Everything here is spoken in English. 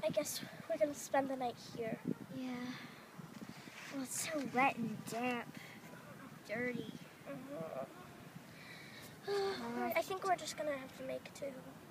I guess we're gonna spend the night here. Yeah. Well, it's so wet and damp. Dirty. I think we're just gonna have to make do.